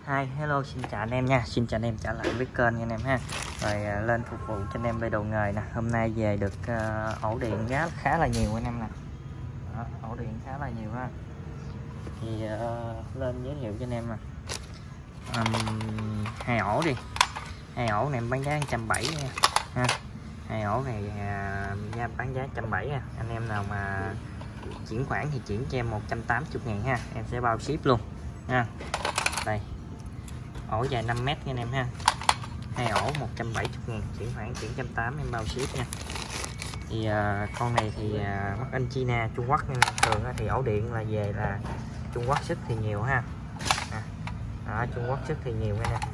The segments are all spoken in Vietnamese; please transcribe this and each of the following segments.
Hi, hello, xin chào anh em nha. Xin chào anh em trở lại với kênh anh em ha. Rồi lên phục vụ cho anh em về đồ nghề nè. Hôm nay về được ổ điện giá khá là nhiều anh em nè. Đó, ổ điện khá là nhiều ha. Thì lên giới thiệu cho anh em nè. Hai ổ đi. Hai ổ này em bán giá 170 nha. Ha. Hai ổ này bán giá 170 nha. Anh em nào mà chuyển khoản thì chuyển cho em 180.000 ha. Em sẽ bao ship luôn nha. Đây. Ổ dài 5m nha anh em ha. Hai ổ 170.000, chuyển khoản chuyển 180 em bao ship nha. Thì con này thì made in China, Trung Quốc nên thường thì ổ điện là về là Trung Quốc xuất thì nhiều ha. Đó, Trung Quốc xuất thì nhiều nha nè.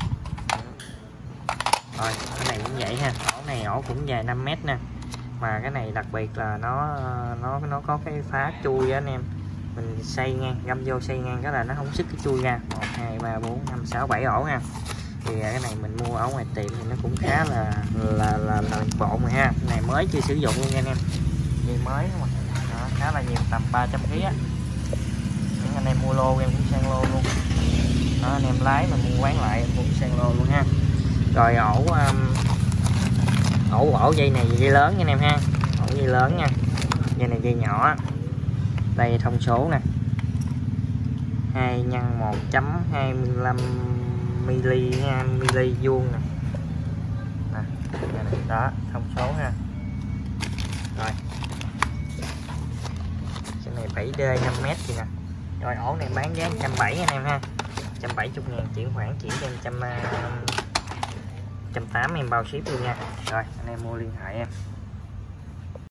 Rồi cái này cũng vậy ha. Ổ này ổ cũng dài 5m nè. Mà cái này đặc biệt là nó có cái phá chui á anh em. Mình xây ngang, găm vô xây ngang cái là nó không sức cái chui ra. 1 2 3 4 5 6 7 ổ ha. Thì cái này mình mua ở ngoài tiệm thì nó cũng khá là bộn rồi ha. Cái này mới chưa sử dụng luôn nha anh em. Gì mới mà. Đó, khá là nhiều, tầm 300 kg á. Anh em mua lô em cũng sang lô luôn. Đó, anh em lái mà mua quán lại em cũng sang lô luôn ha. Rồi ổ dây này dây lớn nha anh em ha. Ổ dây lớn nha. Dây này dây nhỏ. Đây thông số nè. 2 x 1.25 mm vuông nè. Đó, thông số ha. Rồi. Cái này 7D 5m gì nè. Rồi ổ này bán giá 170 anh em ha. 170.000, chuyển khoản chuyển cho 180 em bao ship luôn nha. Rồi anh em mua liên hệ em.